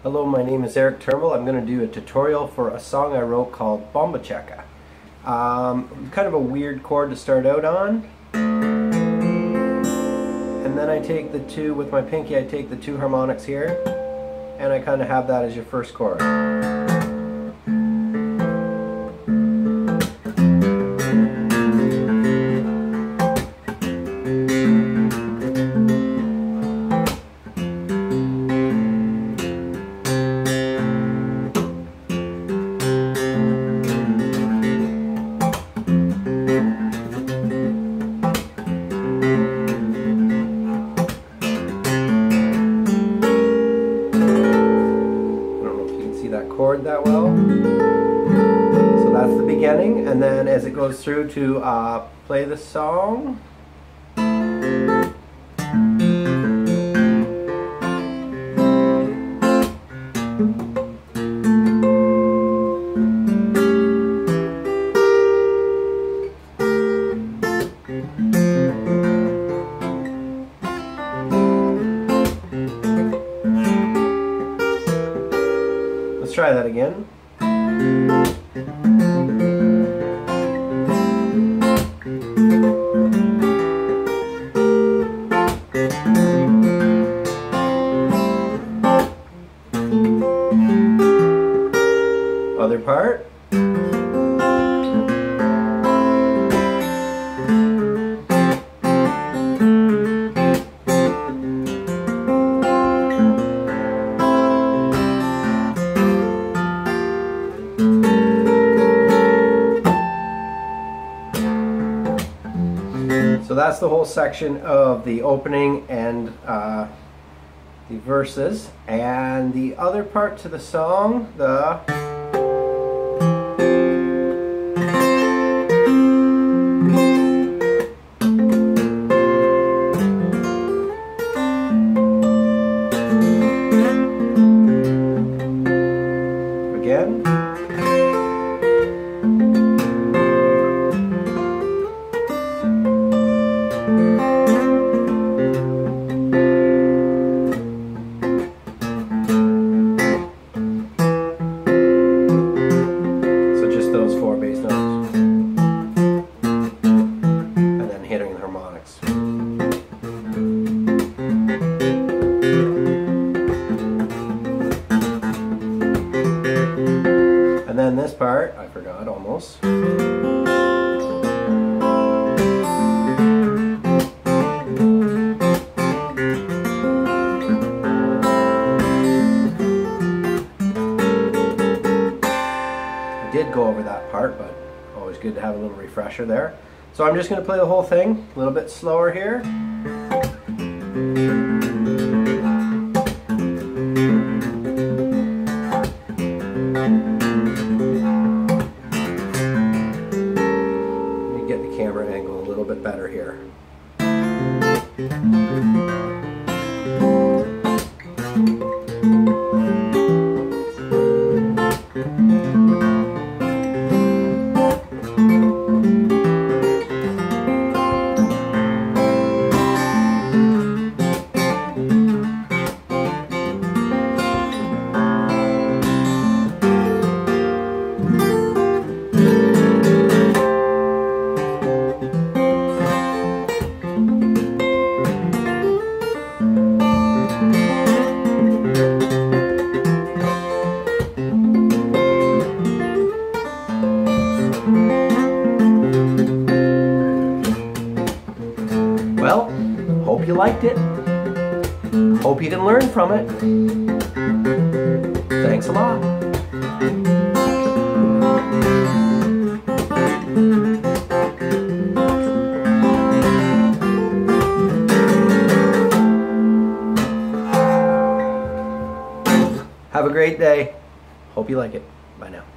Hello, my name is Erick Turnbull. I'm going to do a tutorial for a song I wrote called Bomba Checka. Kind of a weird chord to start out on. And then I take the two, with my pinky I take the two harmonics here, and I kind of have that as your first chord. That chord that well. So that's the beginning, and then as it goes through to play the song. Let's try that again. Other part. So that's the whole section of the opening and the verses, and the other part to the song, again. Those four bass notes, and then hitting the harmonics. And then this part, I forgot almost. Did go over that part, but always good to have a little refresher there. So I'm just going to play the whole thing a little bit slower here. Let me get the camera angle a little bit better here. Well, hope you liked it. Hope you can learn from it. Thanks a lot. Have a great day. Hope you like it. Bye now.